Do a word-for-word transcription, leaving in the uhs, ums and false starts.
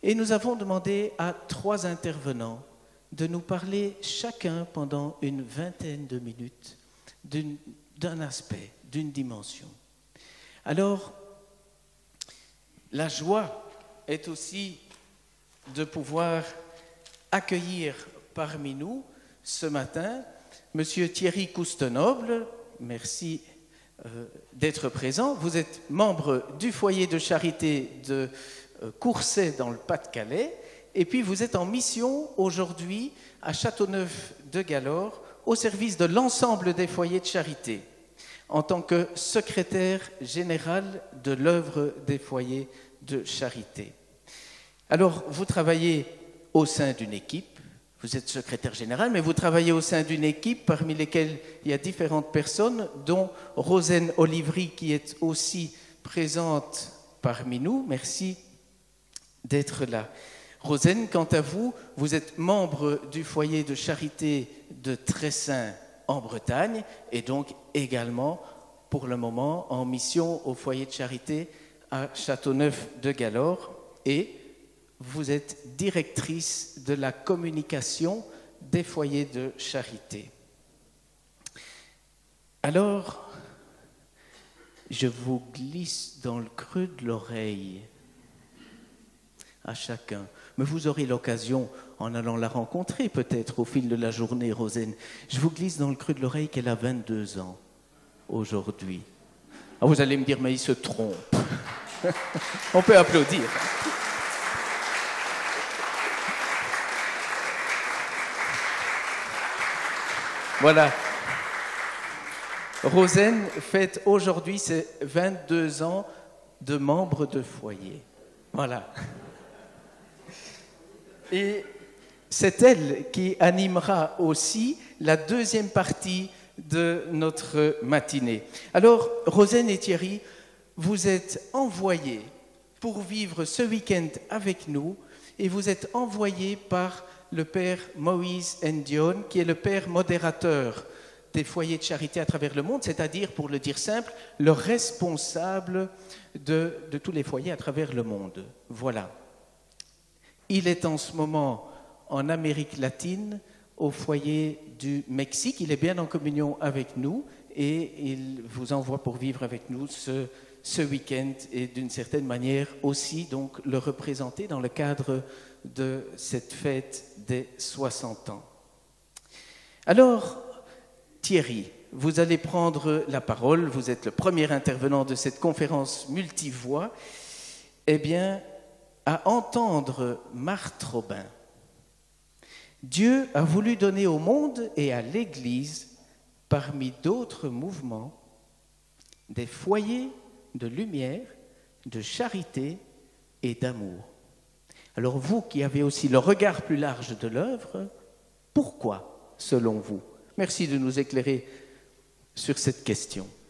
Et nous avons demandé à trois intervenants de nous parler chacun pendant une vingtaine de minutes d'une, d'un aspect, d'une dimension. Alors, la joie est aussi de pouvoir accueillir parmi nous ce matin Monsieur Thierry Coustenoble. Merci euh, d'être présent. Vous êtes membre du foyer de charité de euh, Courcey dans le Pas-de-Calais et puis vous êtes en mission aujourd'hui à Châteauneuf-de-Galore au service de l'ensemble des foyers de charité en tant que secrétaire général de l'œuvre des foyers de charité. Alors, vous travaillez au sein d'une équipe, vous êtes secrétaire général, mais vous travaillez au sein d'une équipe parmi lesquelles il y a différentes personnes, dont Rosaine Olivry, qui est aussi présente parmi nous. Merci d'être là. Rosaine, quant à vous, vous êtes membre du foyer de charité de Tressin en Bretagne, et donc également, pour le moment, en mission au foyer de charité à Châteauneuf-de-Galore, et vous êtes directrice de la communication des foyers de charité. Alors, je vous glisse dans le creux de l'oreille à chacun, mais vous aurez l'occasion, en allant la rencontrer peut-être au fil de la journée, Rosaine, je vous glisse dans le creux de l'oreille qu'elle a vingt-deux ans aujourd'hui. Ah, vous allez me dire, mais il se trompe. On peut applaudir. Voilà. Rosaine fête aujourd'hui ses vingt-deux ans de membre de foyer. Voilà. Et c'est elle qui animera aussi la deuxième partie de notre matinée. Alors, Rosaine et Thierry, vous êtes envoyés pour vivre ce week-end avec nous et vous êtes envoyés par le père Moïse Ndion, qui est le père modérateur des foyers de charité à travers le monde, c'est-à-dire, pour le dire simple, le responsable de, de tous les foyers à travers le monde. Voilà. Il est en ce moment en Amérique latine, au foyer du Mexique. Il est bien en communion avec nous et il vous envoie pour vivre avec nous ce, ce week-end et d'une certaine manière aussi donc le représenter dans le cadre de cette fête des soixante ans. Alors, Thierry, vous allez prendre la parole, vous êtes le premier intervenant de cette conférence multivoix. Eh bien, à entendre Marthe Robin, Dieu a voulu donner au monde et à l'Église, parmi d'autres mouvements, des foyers de lumière, de charité et d'amour. Alors vous qui avez aussi le regard plus large de l'œuvre, pourquoi, selon vous? Merci de nous éclairer sur cette question.